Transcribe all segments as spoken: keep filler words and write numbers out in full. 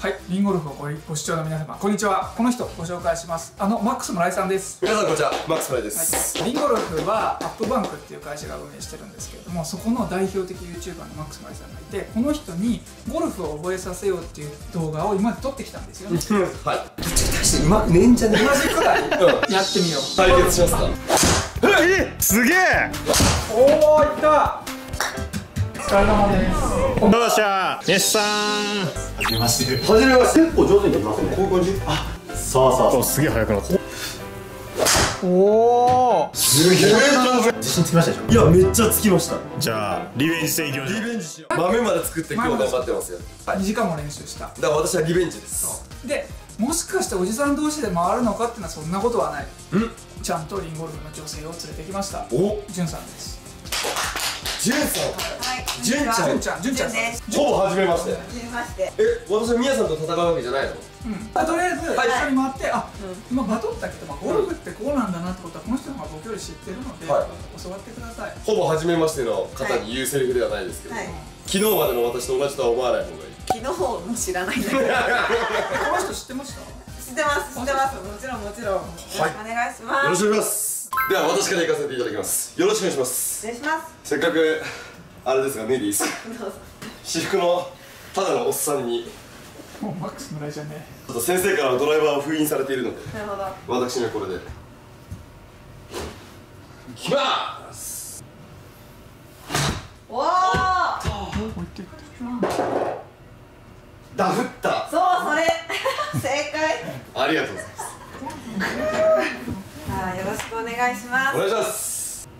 はい、リンゴルフをごご視聴の皆様、こんにちは。この人ご紹介します。あのマックス村井さんです。 皆さんこんにちは、マックス村井です。 はい、リンゴルフはアップバンクっていう会社が運営してるんですけれども、そこの代表的 ユーチューバー のマックス村井さんがいて、この人にゴルフを覚えさせようっていう動画を今まで撮ってきたんですよね。 はい。大してうまくねえんじゃねえ。 同じくらいやってみよう。 対決しますか。 え、すげえ。 おお、いった。お疲れ様です。 どうでした、ネスさん。 はじめまして。はじめまして。結構上手にできますね。こういう感じ。あ、そうそうそう。 すげえ速くなった。 おお。 すげえ上手。自信つきましたでしょ。いや、めっちゃつきました。 じゃあリベンジ戦いきましょう。 リベンジしよう。豆まで作って今日頑張ってますよ。 にじかんも練習した。 だから私はリベンジです。 で、もしかしておじさん同士で回るのかっていうのはそんなことはない。 ん？ ちゃんとリンゴルフの女性を連れてきました。 お、 じゅんさんです。 じゅんさん。 はい、 じゅんちゃん、じゅんちゃん、じゅんちゃんです。 ほぼ初めまして。 はじめまして。 え、私はみやさんと戦うわけじゃないの？ うん。とりあえず一緒に回って、あ、今バトったけど、まあゴルフってこうなんだなってことはこの人の方が僕より知ってるので、教わってください。 ほぼ初めましての方に言うセリフではないですけど、昨日までの私と同じとは思わない方がいい。 昨日も知らないんだけど。 この人知ってました？ 知ってます、知ってます。もちろんもちろん。よろしくお願いします。 よろしくお願いします。では私から行かせていただきます。よろしくお願いします。 失礼します。 せっかくあれですが、ネディース私服のただのおっさんにもうマックス村井じゃね。 ちょっと先生からのドライバーを封印されているので、 なるほど。 私にはこれでいきまーす。 おお。 ダフった。 そう、それ。正解。 ありがとうございます。 あ、よろしくお願いします。 お願いします。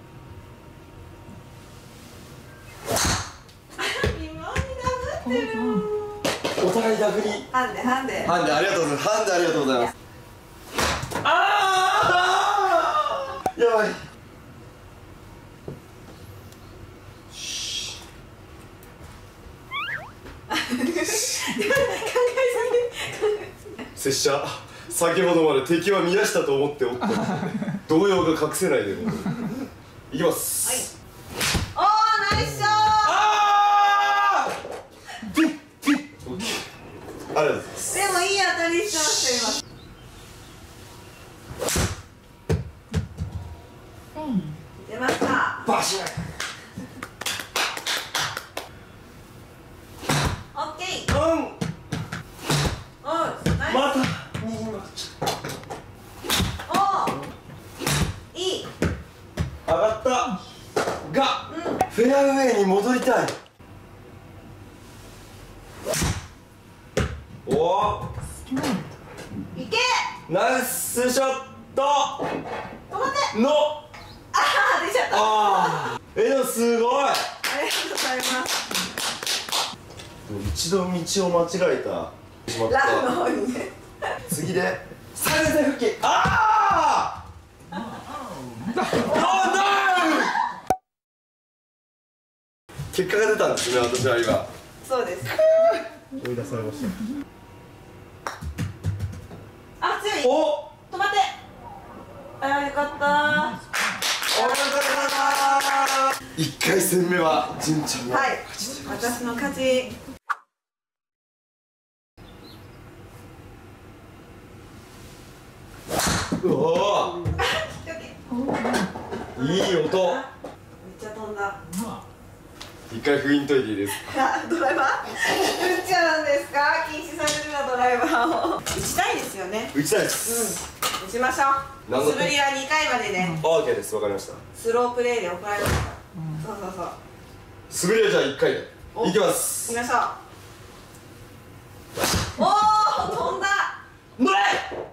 お互いダフり。 ハンデ、ハンデ。 ハンデありがとうございます。ハンデありがとうございます。ああ、やばい。拙者、先ほどまで敵は宮下と思っておった動揺が隠せないでございます。いきます。 はい、おー、ナイスショー。 あーありがとうございます。 でもいい当たりしてましたよ今。出ました。 バシッ。 オッケー。 うん。 おー、ナイス。 また右に曲がっちゃった。 おー、いい。 上がったが、うん、フェアウェイに戻りたい。おお、 いけ。 ナイスショット。 止まっての、 ああ、出ちゃった。 ああ、え、でもすごい。 ありがとうございます。 一度道を間違えたしまった。 ラフの方にね。 次で最前線復帰。ああ結果が出たんですね、私は今。 そうです。 追い出されました。 あ、強い。 お、 止まって。あ、よかったー。 一回戦目は純ちゃんのはい、私の勝ち。 うおー、いい音。 めっちゃ飛んだ。 一回封印解いていいですか？ あ、ドライバー？打っちゃうんですか？禁止されるな、ドライバーを。打ちたいですよね。 打ちたいです。 うん、打ちましょう。素振りはにかいまでね。 オーケーです、わかりました。 スロープレーで怒られますから。そうそうそう。 素振りはじゃあいっかいでいきます。 いきましょう。おー、飛んだ。 乗れ。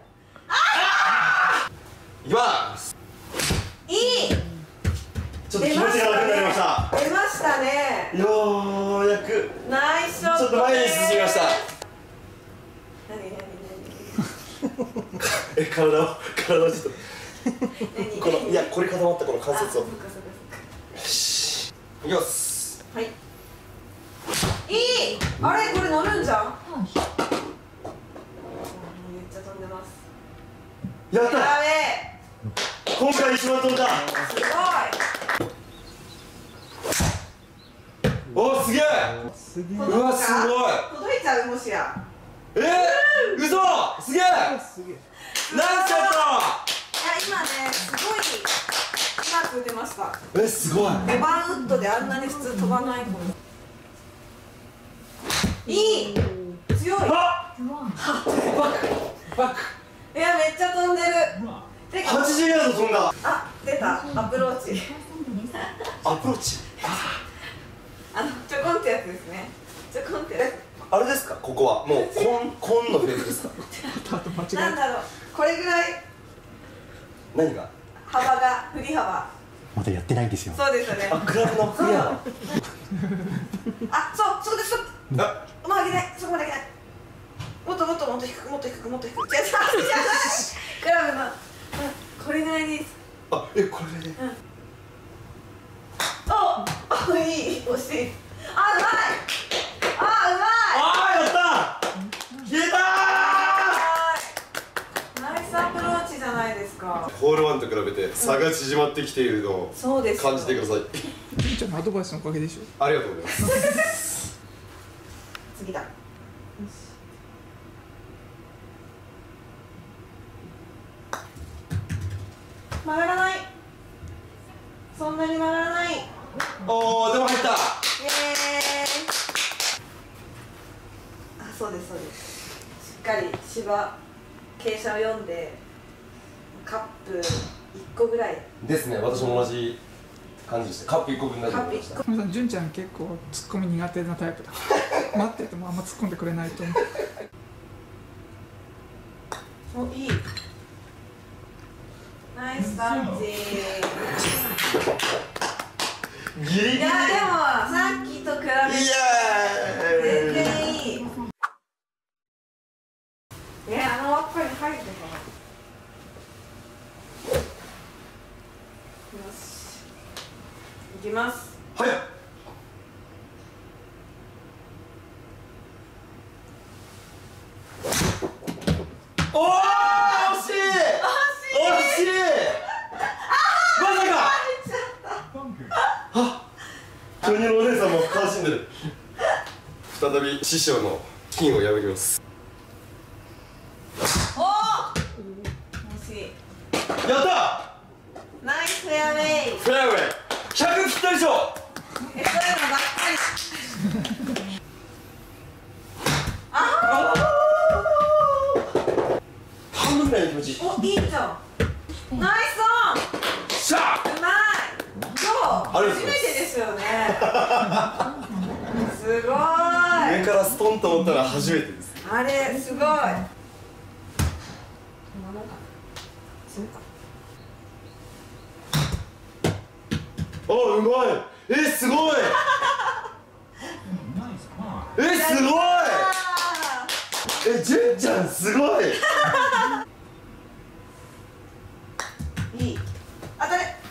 ああ、いきます。 いい。 ちょっと気持ちが楽になりました。 出ましたね。 ようやくナイスショット。 ちょっと前に進みました。 何何何え、体を体をちょっとこの、いや、これ固まったこの関節を。よし、いきます。 はい。いい。あれ、これ乗るんじゃん。めっちゃ飛んでます。 やった。 やべえ。 今回一番飛んだ。 すごい。 お、すげえ。うわ、すごい。 届いちゃう、もしや。 えー、嘘すげえすげえ。 何セッいや今ねすごいうまく打てました。 トえすごいごばんウッドであんなに普通飛ばない子。いい強い。 あっバックバックいやめっちゃ飛んでる。てかはちじゅうヤード飛んだあ出たアプローチ。 アプローチあのちょこんってやつですね。ちょこんってやつ。 あれですかここはもうコンコンのフェーズですかあと間違えた。 なんだろうこれぐらい何が幅が振り幅。 まだやってないんですよ。 そうですよね。 あクラブのクリアあそうそこでストップ。 あもう上げないそこまで上げない。もっともっともっと低くもっと低くもっと低く。じゃじゃクラブの、うん、これぐらいです。 あえこれでああいい惜しい。あうまい。あうまい。 あーやった消えたナイスアプローチじゃないですか。 ーホールワンと比べて差が縮まってきているのをそうですよ感じてくださいじゅんちゃんのアドバイスのおかげでしょ。 ありがとうございます次だ。曲がらない。そんなに曲がらない。イエーイ。 おーでも入ったあそうですそうです。しっかり芝傾斜を読んでカップいっこぐらい。 ですね私も同じ感じでしたカップいっこぶんだとカップ1 思いました個。 皆さん、じゅんちゃん結構ツッコミ苦手なタイプだ。待っててもあんま突っ込んでくれないと思う。 おいい。ナイスタッチ。 ギリギリいやでもさっきと比べてイエーイ全然いい。えあの輪っかに入ってた。よしいきます。 はいおー惜しい惜しいまさかあ巨乳のお姉さんも楽しんでる再び師匠の金を破りますおお惜しい。 やったナイスフェアウェイ。 フェアウェイひゃくぴったりでしょえそういうのばっかり。あ半分ぐらいの気持ちいいおいいじゃん。ナイスオン。 しゃうまい。今日初めてですよね。すごい。 上からストンと思ったら初めてですあれすごい。 あうまいえすごいえすごいえじゅんちゃんすごいいい。当たれ。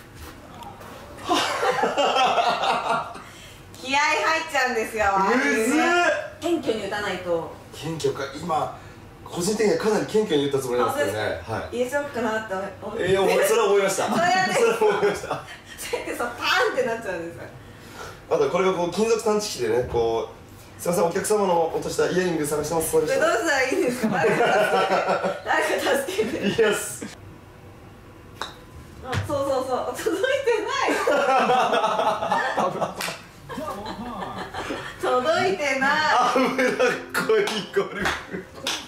気合入っちゃうんですよ。 むずっ謙虚に打たないと。 謙虚か今個人的にはかなり謙虚に言ったつもりなんですけどねは入れちゃおうかなって思っいて。 えー、思いそれは思いましたそれはねそれは思いましたそうやってさパーンってなっちゃうんですよ。 あとこれがこう金属探知機でねこうすいませんお客様の落としたイヤリング探してますそうでしたこれどうしたらいいんですか。誰か助けて。誰か助けて。 イエスあそうそうそう届いてない届いてない脂っこいゴルフ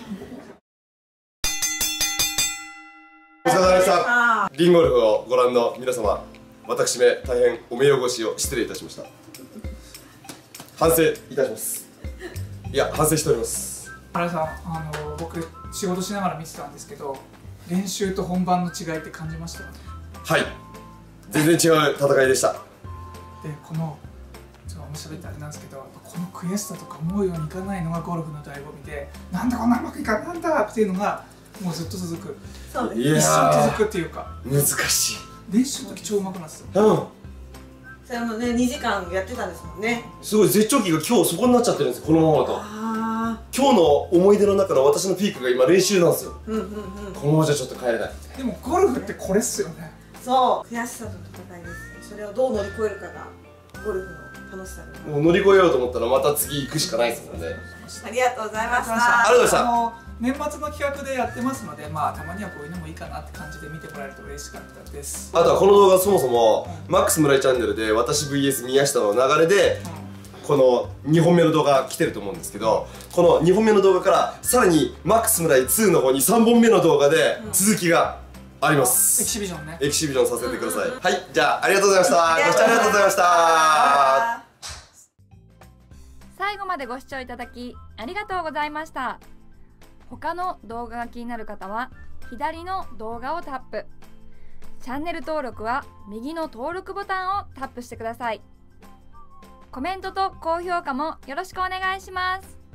お疲れ様でしたリンゴルフをご覧の皆様私め大変お目汚しを失礼いたしました反省いたしますいや反省しております原さん、あの僕仕事しながら見てたんですけど、練習と本番の違いって感じました？ はい全然違う戦いでしたで、このちょっと面白いってあれなんですけど、この悔しさとか思うようにいかないのがゴルフの醍醐味で、なんでこんなうまくいかないんだっていうのがもうずっと続く、 そうです。 いや一生ー続くっていうか、 難しい練習の時超うまくなってた。 うんそれもねにじかんやってたんですもんね。 すごい絶頂期が今日そこになっちゃってるんですよこのままだとあ今日の思い出の中の私のピークが今練習なんですよあうんうんうん。 このままじゃちょっと帰れないでもゴルフってこれっすよね。 そう悔しさと戦いです。それをどう乗り越えるかがゴルフの楽しさが。 もう乗り越えようと思ったらまた次行くしかないですもんね。 ありがとうございました。 ありがとうございました。 あの年末の企画でやってますので、まあたまにはこういうのもいいかなって感じで見てもらえると嬉しかったです。 あとはこの動画そもそも、うん、マックス村井チャンネルで私 ブイエス 宮下の流れで、うん、このにほんめの動画来てると思うんですけど、このにほんめの動画からさらにマックス村井ツーの方にさんぼんめの動画で続きがあります。 エキシビジョンね。 エキシビジョンさせてください。はい、じゃあありがとうございました。ご視聴ありがとうございました。 最後までご視聴いただきありがとうございました。他の動画が気になる方は左の動画をタップ、チャンネル登録は右の登録ボタンをタップしてください。コメントと高評価もよろしくお願いします。